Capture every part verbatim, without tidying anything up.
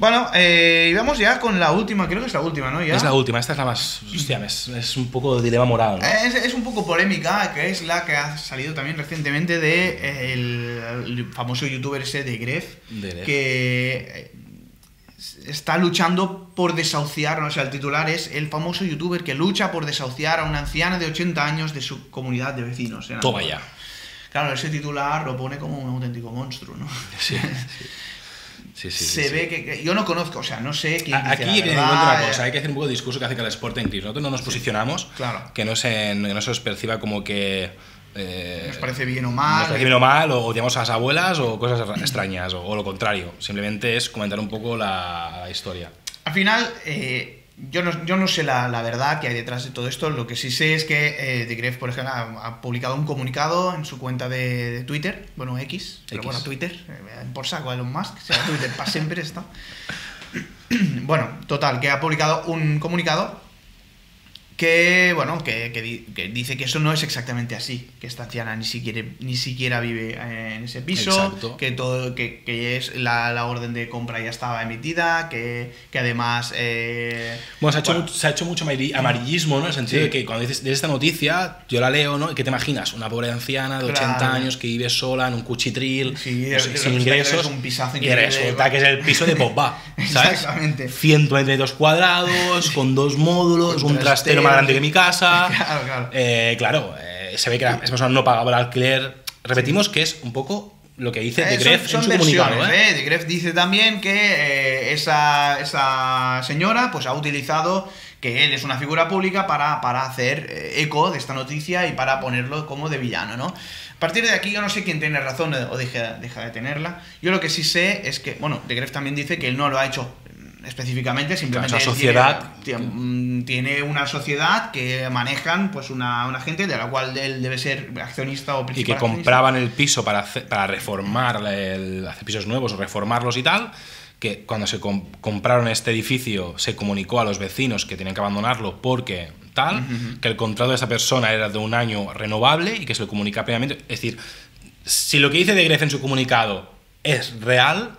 Bueno, eh, y vamos ya con la última, creo que es la última, ¿no? ¿Ya? Es la última, esta es la más... Hostia, es, es un poco dilema moral, ¿no? Es, es un poco polémica, que es la que ha salido también recientemente de eh, el, el famoso youtuber ese de Gref, De Gref. que está luchando por desahuciar, o sea, el titular es el famoso youtuber que lucha por desahuciar a una anciana de ochenta años de su comunidad de vecinos. ¿Eh? Toma ya. Claro, ese titular lo pone como un auténtico monstruo, ¿no? Sí, sí. Sí, sí, Se sí, ve sí. que, que yo no conozco, o sea, no sé quién dice Aquí la hay que tener en verdad, cuenta una cosa, eh, hay que hacer un poco de discurso que hace cada Sport en Gris. Nosotros no nos posicionamos, claro. que, no se, que no se os perciba como que... Eh, nos parece bien o mal. Nos parece bien o mal, o odiamos a las abuelas, o cosas extrañas, o, o lo contrario. Simplemente es comentar un poco la, la historia. Al final, eh, yo, no, yo no sé la, la verdad que hay detrás de todo esto. Lo que sí sé es que eh, The Gref, por ejemplo, ha, ha publicado un comunicado en su cuenta de, de Twitter, bueno, X, pero X. bueno, Twitter, eh, por saco a Elon Musk, será Twitter para siempre esto. Bueno, total, que ha publicado un comunicado que, bueno, que, que, di, que dice que eso no es exactamente así, que esta anciana ni siquiera, ni siquiera vive en ese piso, Exacto. que todo que, que es la, la orden de compra ya estaba emitida, que, que además... Eh, bueno, se ha, hecho bueno, mucho, se ha hecho mucho amarillismo, ¿no? En el sentido sí. de que cuando dices de esta noticia, yo la leo, ¿no? ¿Y qué te imaginas? Una pobre anciana de ochenta Claro. años que vive sola en un cuchitril, Sí, no sé, de- sin de- ingresos, es un pisazo y increíble, resulta va. que es el piso de Pogba, ¿sabes? Exactamente. ciento veintidós cuadrados, con dos módulos, Con un trastero trastero, más grande que mi casa. Claro, claro. Eh, claro, eh, se ve que la, esa persona no pagaba el alquiler. Repetimos que es un poco lo que dice The Eh, Gref son, en son su comunicado. versiones, ¿eh? ¿eh? The Gref dice también que eh, esa, esa señora pues ha utilizado que él es una figura pública para, para hacer eh, eco de esta noticia y para ponerlo como de villano, ¿no? A partir de aquí yo no sé quién tiene razón o deja, deja de tenerla. Yo lo que sí sé es que, bueno, The Gref también dice que él no lo ha hecho específicamente, simplemente Claro, esa él sociedad tiene, tiene, tiene una sociedad que manejan pues una, una gente de la cual él debe ser accionista o Y principal que accionista. compraban el piso para, hacer, para reformar, el, hacer pisos nuevos o reformarlos y tal, que cuando se com compraron este edificio se comunicó a los vecinos que tenían que abandonarlo porque tal, uh-huh. que el contrato de esa persona era de un año renovable y que se lo comunica previamente. Es decir, si lo que dice The Gref en su comunicado es real,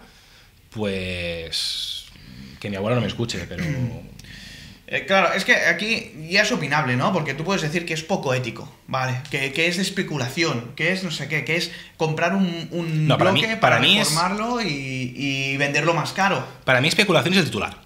pues... que mi abuela no me escuche, pero... Eh, claro, es que aquí ya es opinable, ¿no? Porque tú puedes decir que es poco ético, ¿vale? Que, que es de especulación, que es no sé qué, que es comprar un, un no, para bloque mí, para, para mí reformarlo es... y, y venderlo más caro. Para mí especulación es el titular.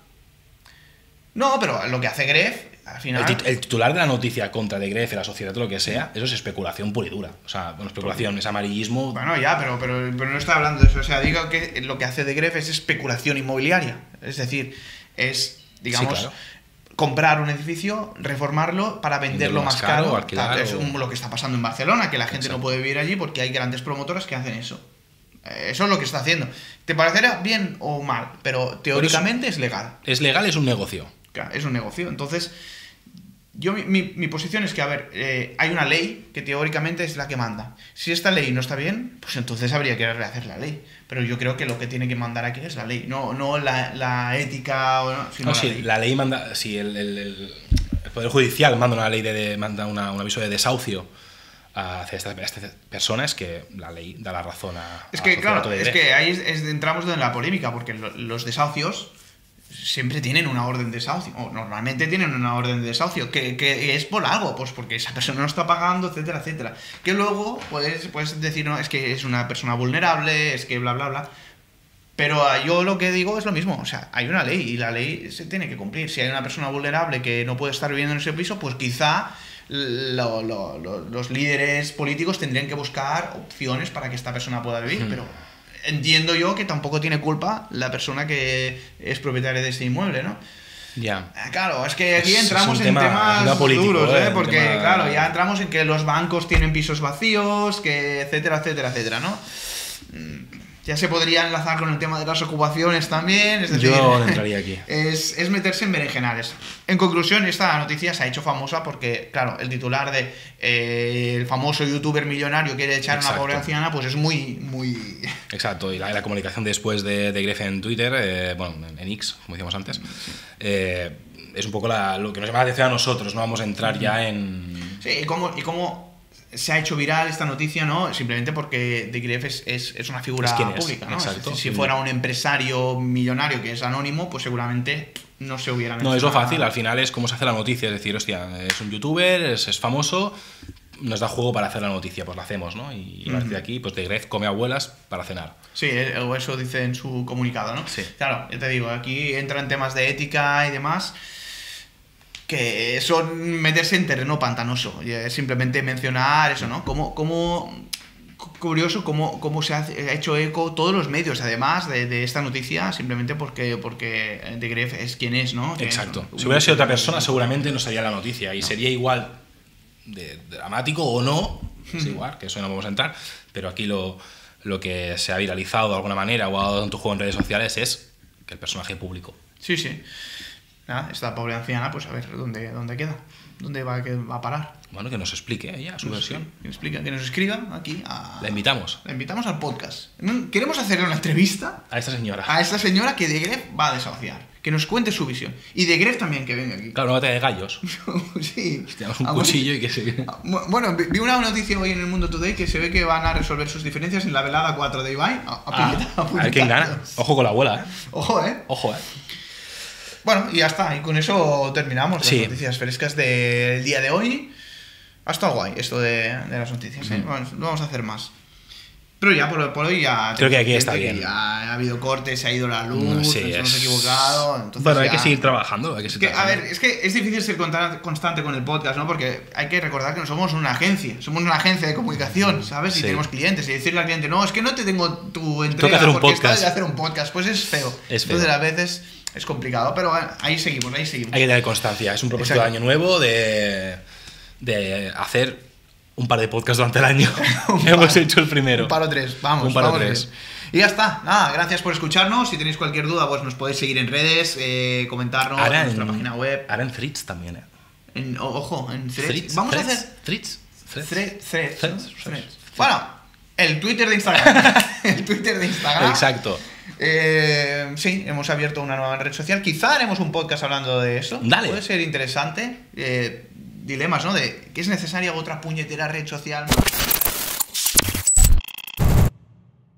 No, pero lo que hace Gref, al final... El, tit el titular de la noticia contra The Gref, la sociedad o lo que sea, eso es especulación pura y dura. O sea, bueno, especulación, es amarillismo... Bueno, ya, pero, pero, pero no estoy hablando de eso. O sea, digo que lo que hace The Gref es especulación inmobiliaria. Es decir, es, digamos... Sí, claro. comprar un edificio, reformarlo para venderlo, venderlo más, más caro, caro alquilar, tal, es o... lo que está pasando en Barcelona, que la gente Exacto. no puede vivir allí porque hay grandes promotoras que hacen eso. Eso es lo que está haciendo. Te parecerá bien o mal, pero teóricamente pero es legal. Es legal, es un negocio. Claro, es un negocio. Entonces, yo mi, mi, mi posición es que, a ver, eh, hay una ley que teóricamente es la que manda. Si esta ley no está bien, pues entonces habría que rehacer la ley. Pero yo creo que lo que tiene que mandar aquí es la ley, no, no la, la ética, o no, sino no, la, sí, ley. la ley manda, sí, el, el, el, el Poder Judicial manda una ley de, de manda una, un aviso de desahucio hacia estas, estas personas, que la ley da la razón a... Es a que, la claro, de es que ahí es, es, entramos en la polémica, porque lo, los desahucios siempre tienen una orden de desahucio, o normalmente tienen una orden de desahucio, que, que es por algo, pues porque esa persona no está pagando, etcétera, etcétera. Que luego puedes, puedes decir, no, es que es una persona vulnerable, es que bla, bla, bla. Pero yo lo que digo es lo mismo, o sea, hay una ley y la ley se tiene que cumplir. Si hay una persona vulnerable que no puede estar viviendo en ese piso, pues quizá lo, lo, lo, los líderes políticos tendrían que buscar opciones para que esta persona pueda vivir, hmm. pero... entiendo yo que tampoco tiene culpa la persona que es propietaria de ese inmueble, ¿no? Ya. Claro, es que aquí es, entramos es en tema, temas político, duros, ¿eh? ¿eh? Porque, tema... claro, ya entramos en que los bancos tienen pisos vacíos, que etcétera, etcétera, etcétera, ¿no? Ya se podría enlazar con el tema de las ocupaciones también, es decir, yo no entraría aquí. Es, es meterse en berenjenales. En conclusión, esta noticia se ha hecho famosa porque, claro, el titular de eh, el famoso youtuber millonario quiere echar a una pobre anciana, pues es muy, muy... Exacto, y la, la comunicación después de, de Gref en Twitter, eh, bueno, en, en X, como decíamos antes, sí. eh, es un poco la, lo que nos llama la atención a nosotros, no vamos a entrar ya en... Sí, y cómo... Y cómo se ha hecho viral esta noticia, ¿no? Simplemente porque The Gref es, es, es una figura es quien pública, es, ¿no? exacto. Si fuera un empresario millonario que es anónimo, pues seguramente no se hubiera No, es lo fácil, al final es cómo se hace la noticia, es decir, hostia, es un youtuber, es, es famoso, nos da juego para hacer la noticia, pues la hacemos, ¿no? Y a partir de aquí, pues The Gref come abuelas para cenar. Sí, o eso dice en su comunicado, ¿no? Sí. Claro, ya te digo, aquí entran temas de ética y demás que son meterse en terreno pantanoso. Y es simplemente mencionar eso, ¿no? Como, como curioso cómo, cómo se ha hecho eco todos los medios, además de, de esta noticia, simplemente porque, porque The Gref es quien es, ¿no? Que Exacto. es, si hubiera sido otra persona, seguramente no sería la noticia y no. sería igual de dramático o no, es igual, que eso no vamos a entrar, pero aquí lo, lo que se ha viralizado de alguna manera o ha dado tanto juego en redes sociales es que el personaje público. Sí, sí. Nada, esta pobre anciana, pues a ver dónde, dónde queda, dónde va, que va a parar. Bueno, que nos explique ella su nos, versión. Que nos, explica, que nos escriba aquí. A, la invitamos. La invitamos al podcast. Queremos hacerle una entrevista a esta señora. A esta señora que The Gref va a desahuciar. Que nos cuente su visión. Y The Gref también que venga aquí. Claro, no te de gallos. Sí. Tenemos un cuchillo y que se... Bueno, vi una noticia hoy en el Mundo Today que se ve que van a resolver sus diferencias en la velada cuatro de Ibai. A, a, ah, a, a ver quién gana. Ojo con la abuela, ¿eh? Ojo, ¿eh? Ojo, ¿eh? Bueno, y ya está. Y con eso terminamos sí. las noticias frescas del día de hoy. Ha estado guay esto de, de las noticias, ¿eh? Mm. Bueno, no vamos a hacer más. Pero ya por, por hoy ya... Creo que aquí está bien. Ya ha habido cortes, se ha ido la luz, no, sí, nos es... hemos equivocado... Entonces bueno, hay ya... que seguir trabajando. Hay que seguir que, trabajando. A ver, es que es difícil ser constante con el podcast, ¿no? Porque hay que recordar que no somos una agencia. Somos una agencia de comunicación, ¿sabes? Y sí. tenemos clientes. Y decirle al cliente, no, es que no te tengo tu entrega tengo que hacer un porque podcast. está de hacer un podcast. Pues es feo. Es feo. Entonces a veces es complicado. Pero bueno, ahí seguimos, ahí seguimos. Hay que tener constancia. Es un propósito Exacto. de año nuevo de, de hacer... un par de podcasts durante el año. Hemos hecho el primero. Un par o tres, vamos. Un par vamos o tres. Bien. Y ya está. Nada, gracias por escucharnos. Si tenéis cualquier duda, pues nos podéis seguir en redes, eh, comentarnos ahora en nuestra en, página web. Ahora en Threads también, ¿eh? En, ojo, en Threads. Threads Vamos threads, a hacer... Threads. Threads. Threads. Threads. Threads. ¿no? Threads. Bueno, el Twitter de Instagram. el Twitter de Instagram. Exacto. Eh, sí, hemos abierto una nueva red social. Quizá haremos un podcast hablando de eso. Dale. Puede ser interesante. Eh, dilemas, ¿no? De que es necesaria otra puñetera red social.